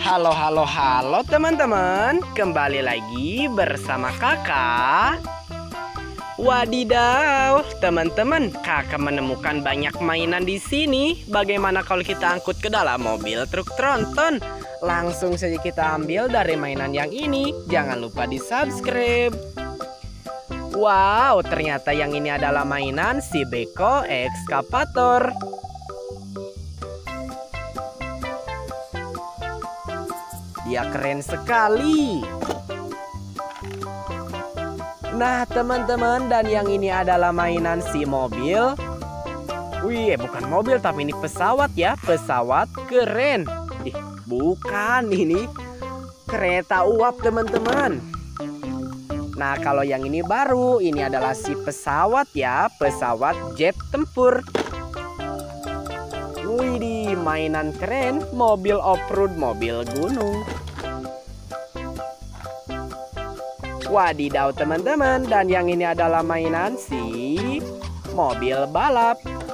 Halo teman-teman. Kembali lagi bersama kakak. Wadidaw, teman-teman, kakak menemukan banyak mainan di sini. Bagaimana kalau kita angkut ke dalam mobil truk tronton? Langsung saja kita ambil dari mainan yang ini. Jangan lupa di-subscribe. Wow, ternyata yang ini adalah mainan si Beko Ekskavator. Dia keren sekali. Nah teman-teman, dan yang ini adalah mainan si mobil. Wih, bukan mobil tapi ini pesawat ya. Pesawat keren. Bukan, ini kereta uap teman-teman. Nah kalau yang ini baru, ini adalah si pesawat ya. Pesawat jet tempur. Wih, mainan keren. Mobil off-road, mobil gunung. Wadidaw teman-teman, dan yang ini adalah mainan si mobil balap.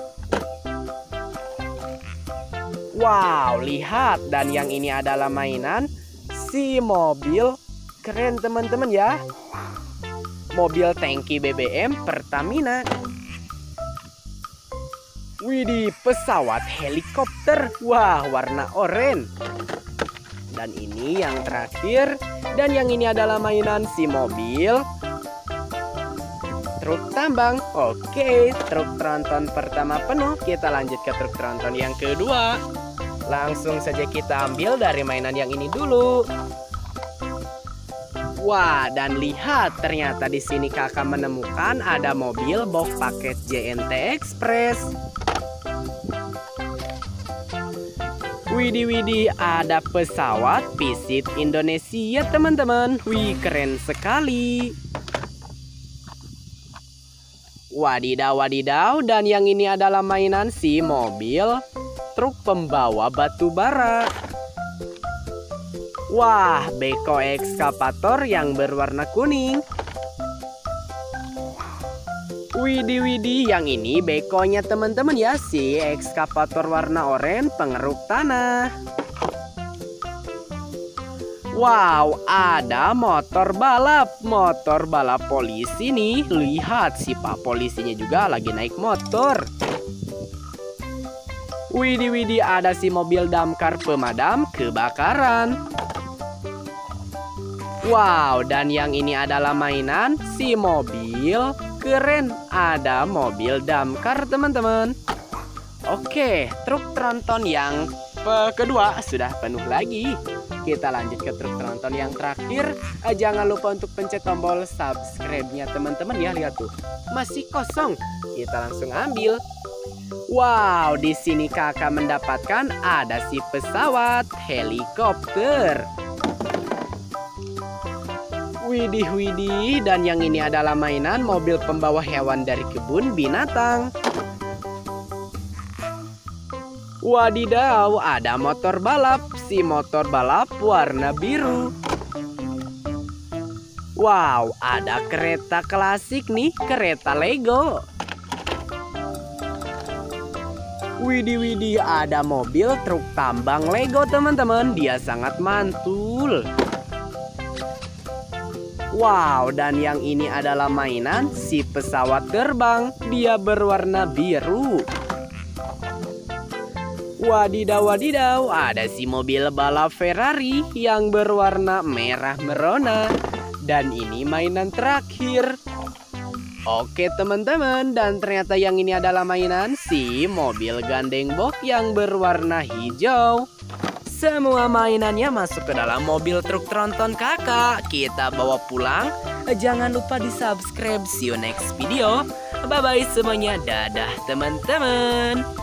Wow, lihat, dan yang ini adalah mainan si mobil keren teman-teman ya. Mobil tangki BBM Pertamina. Widih, pesawat helikopter. Wah, warna oranye. Dan ini yang terakhir. Dan yang ini adalah mainan si mobil truk tambang. Oke, truk tronton pertama penuh. Kita lanjut ke truk tronton yang kedua. Langsung saja kita ambil dari mainan yang ini dulu. Wah, dan lihat, ternyata di sini kakak menemukan ada mobil box paket JNT Express. Widih, ada pesawat Visit Indonesia teman-teman. Wih, keren sekali. Wadidaw, dan yang ini adalah mainan si mobil truk pembawa batu bara. Wah, Beko Ekskavator yang berwarna kuning. Widih, yang ini bekonya teman-teman ya, si ekskavator warna oranye pengeruk tanah. Wow, ada motor balap polisi nih. Lihat, si pak polisinya juga lagi naik motor. Widih, ada si mobil damkar pemadam kebakaran. Wow, dan yang ini adalah mainan si mobil keren. Ada mobil damkar teman-teman. Oke, truk tronton yang kedua sudah penuh lagi. Kita lanjut ke truk tronton yang terakhir. Jangan lupa untuk pencet tombol subscribe-nya teman-teman ya. Lihat tuh, masih kosong. Kita langsung ambil. Wow, di sini kakak mendapatkan ada si pesawat helikopter. Widih, dan yang ini adalah mainan mobil pembawa hewan dari kebun binatang. Wadidaw, ada motor balap. Si motor balap warna biru. Wow, ada kereta klasik nih, kereta Lego. Widih, ada mobil truk tambang Lego teman-teman. Dia sangat mantul. Wow, dan yang ini adalah mainan si pesawat terbang. Dia berwarna biru. Wadidaw, ada si mobil balap Ferrari yang berwarna merah merona. Dan ini mainan terakhir. Oke teman-teman, dan ternyata yang ini adalah mainan si mobil gandeng box yang berwarna hijau. Semua mainannya masuk ke dalam mobil truk tronton kakak. Kita bawa pulang. Jangan lupa di-subscribe. See you next video. Bye-bye semuanya. Dadah teman-teman.